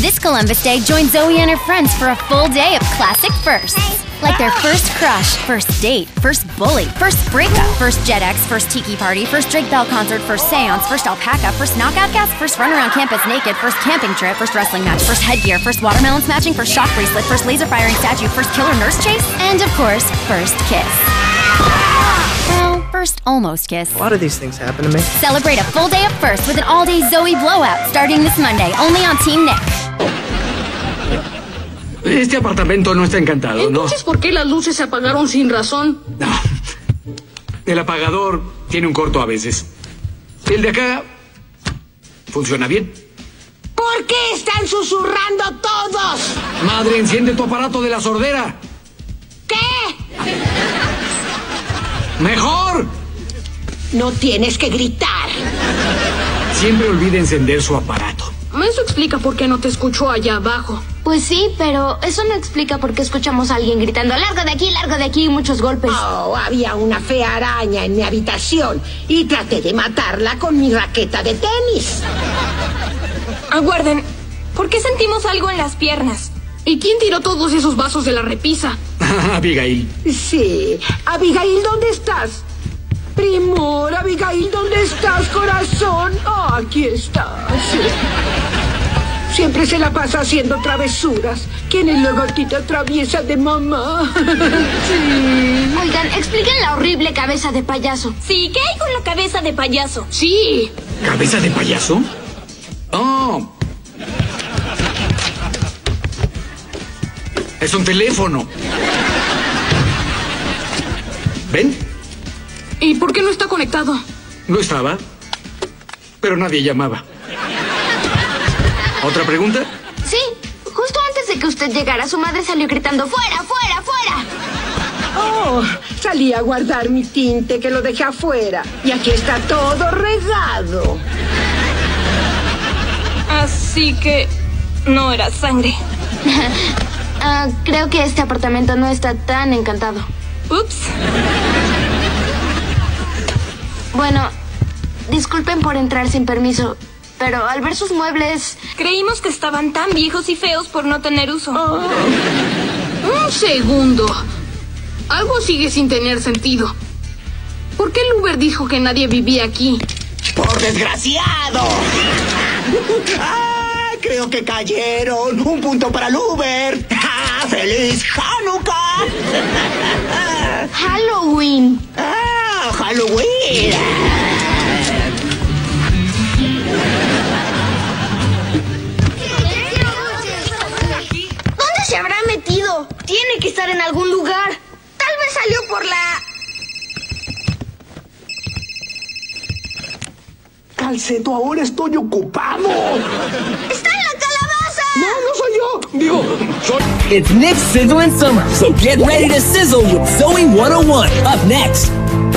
This Columbus Day, join Zoe and her friends for a full day of classic firsts. Like their first crush, first date, first bully, first breakup, first Jet X, first tiki party, first Drake Bell concert, first seance, first alpaca, first knockout gas, first run around campus naked, first camping trip, first wrestling match, first headgear, first watermelon smashing, first shock bracelet, first laser firing statue, first killer nurse chase, and of course, first kiss. Well, first almost kiss. A lot of these things happen to me. Celebrate a full day of first with an all-day Zoe blowout starting this Monday, only on Team Nick. Este apartamento no está encantado, ¿no? Entonces, ¿por qué las luces se apagaron sin razón? No. El apagador tiene un corto a veces. El de acá funciona bien. ¿Por qué están susurrando todos? Madre, enciende tu aparato de la sordera. ¿Qué? ¡Mejor! No tienes que gritar. Siempre olvida encender su aparato. Eso explica por qué no te escuchó allá abajo. Pues sí, pero eso no explica por qué escuchamos a alguien gritando largo de aquí, y muchos golpes. Oh, había una fea araña en mi habitación y traté de matarla con mi raqueta de tenis. Aguarden, ¿por qué sentimos algo en las piernas? ¿Y quién tiró todos esos vasos de la repisa? Abigail. Sí. Abigail, ¿dónde estás? Primor, Abigail, ¿dónde estás, corazón? Oh, aquí estás. Siempre se la pasa haciendo travesuras. ¿Quién es la gatita traviesa de mamá? Sí. Oigan, expliquen la horrible cabeza de payaso. Sí, ¿qué hay con la cabeza de payaso? Sí. ¿Cabeza de payaso? Oh. Es un teléfono. ¿Ven? ¿Y por qué no está conectado? No estaba, pero nadie llamaba. ¿Otra pregunta? Sí, justo antes de que usted llegara, su madre salió gritando ¡fuera, fuera, fuera! Oh, salí a guardar mi tinte que lo dejé afuera. Y aquí está todo regado. Así que no era sangre. Creo que este apartamento no está tan encantado. Ups. Bueno, disculpen por entrar sin permiso, pero al ver sus muebles... Creímos que estaban tan viejos y feos por no tener uso. Oh. Un segundo. Algo sigue sin tener sentido. ¿Por qué el Uber dijo que nadie vivía aquí? ¡Por desgraciado! ¡Ah, creo que cayeron! ¡Un punto para el Uber! ¡Ah, ¡feliz Hanukkah! ¡Halloween! ¡Ah, Halloween! ¿Dónde se habrá metido? Tiene que estar en algún lugar. Tal vez salió por la... Calceto, ahora estoy ocupado. ¡Está en la calabaza! No soy yo. Digo, soy... It's Nick's Sizzling Summer, so get ready to sizzle with Zoe 101. Up next.